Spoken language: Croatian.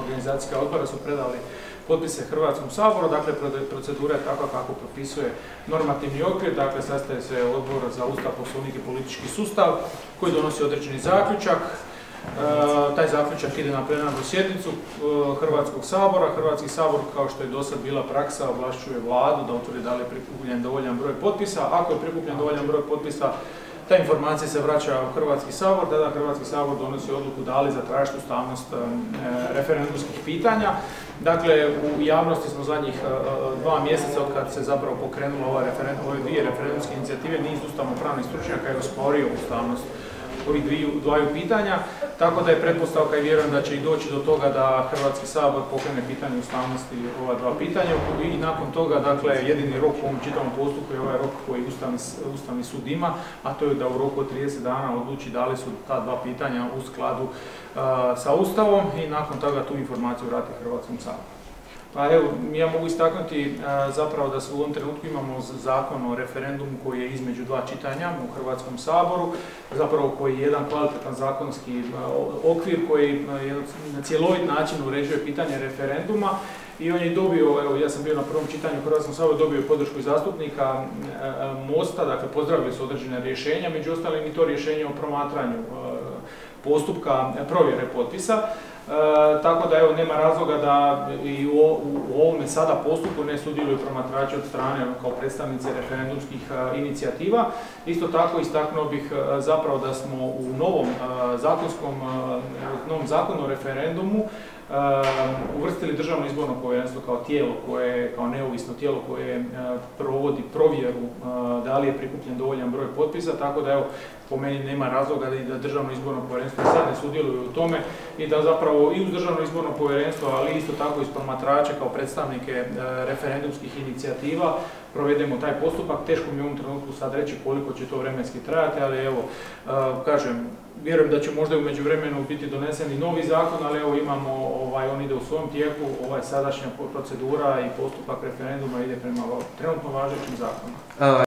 organizacijska odbora su predali potpise Hrvatskom saboru, dakle procedura je takva kako propisuje normativni okvir, dakle sastaje se odbor za Ustav, Poslovnik i politički sustav koji donosi određeni zaključak. Taj zaključak ide na plenarnu sjednicu Hrvatskog sabora. Hrvatski sabor, kao što je do sad bila praksa, ovlašćuje vladu da utvrdi da li je prikupljen dovoljan broj potpisa. Ako je prikupljen dovoljan broj potpisa, ta informacija se vraća u Hrvatski sabor, tada Hrvatski sabor donosi odluku da li zatražiti ustavnost referendumskih pitanja. Dakle, u javnosti smo zadnjih 2 mjeseca od kad se zapravo pokrenula ove dvije referendumske inicijative, niz ustavno-pravnih stručnjaka je osporio ustavnost ovih dvaju pitanja, tako da je pretpostavka i vjerujem da će i doći do toga da Hrvatski sabor pokrene pitanje ustavnosti ova dva pitanja i nakon toga, dakle, jedini rok u ovom čitavom postupku je ovaj rok koji Ustavni sud ima, a to je da u roku od 30 dana odluči da li su ta dva pitanja u skladu sa Ustavom i nakon toga tu informaciju vrati Hrvatskom saboru. Pa evo, ja mogu istaknuti zapravo da se u ovom trenutku imamo zakon o referendumu koji je između dva čitanja u Hrvatskom saboru, zapravo koji je jedan kvalitetan zakonski okvir koji na cjelovit način uređuje pitanje referenduma i on je dobio, evo ja sam bio na prvom čitanju u Hrvatskom saboru, dobio podršku zastupnika Mosta, dakle pozdravili su određene rješenja, među ostalim i to rješenje o promatranju postupka provjere potpisa. Tako da evo nema razloga da i u ovome sada postupku ne sudjeluju promatrači od strane kao predstavnice referendumskih inicijativa. Isto tako istaknuo bih zapravo da smo u novom zakonu o referendumu uvrstili Državno izborno povjerenstvo kao tijelo kao neovisno tijelo koje provodi provjeru da li je prikupljen dovoljan broj potpisa, tako da evo po meni nema razloga da Državno izborno povjerenstvo sad ne sudjeluju u tome i da zapravo i uz Državno izborno povjerenstvo, ali isto tako i s promatrače kao predstavnike referendumskih inicijativa provedemo taj postupak. Teško mi je u ovom trenutku sad reći koliko će to vremenski trajati, ali evo, kažem, vjerujem da će možda u međuvremenu biti donesen i novi zakon, ali evo imamo, on ide u svom tijeku, sadašnja procedura i postupak referenduma ide prema trenutno važećim zakonima.